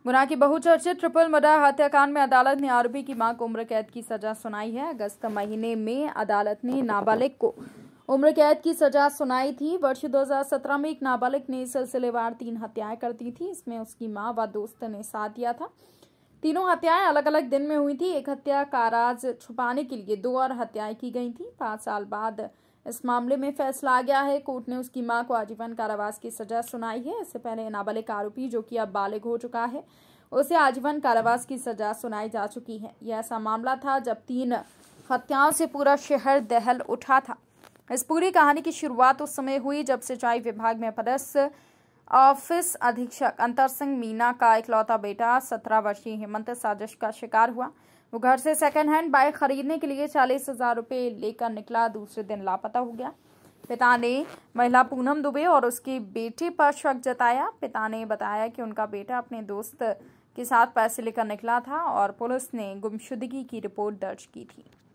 गुना की बहुचर्चित triple murder हत्याकांड में अदालत ने आरोपी की मां को उम्र कैद की सजा सुनाई है। अगस्त महीने में अदालत ने नाबालिग को उम्र कैद की सजा सुनाई थी। वर्ष 2017 में एक नाबालिग ने सिलसिलेवार 3 हत्याएं कर दी थी। इसमें उसकी मां व दोस्त ने साथ दिया था। तीनों हत्याएं अलग अलग दिन में हुई थी। एक हत्या का राज छुपाने के लिए 2 और हत्याएं की गई थी। 5 साल बाद इस मामले में फैसला आ गया है। कोर्ट ने उसकी मां को आजीवन कारावास की सजा सुनाई है। इससे पहले नाबालिग आरोपी, जो कि अब बालिग हो चुका है, उसे आजीवन कारावास की सजा सुनाई जा चुकी है। यह ऐसा मामला था जब 3 हत्याओं से पूरा शहर दहल उठा था। इस पूरी कहानी की शुरुआत उस समय हुई जब सिंचाई विभाग में पदस्थ ऑफिस अधीक्षक अंतर सिंह मीना का इकलौता बेटा 17 वर्षीय हेमंत साजिश का शिकार हुआ। वो घर से सेकंड हैंड बाइक खरीदने के लिए 40,000 रुपये लेकर निकला। दूसरे दिन लापता हो गया। पिता ने महिला पूनम दुबे और उसकी बेटी पर शक जताया। पिता ने बताया कि उनका बेटा अपने दोस्त के साथ पैसे लेकर निकला था और पुलिस ने गुमशुदगी की रिपोर्ट दर्ज की थी।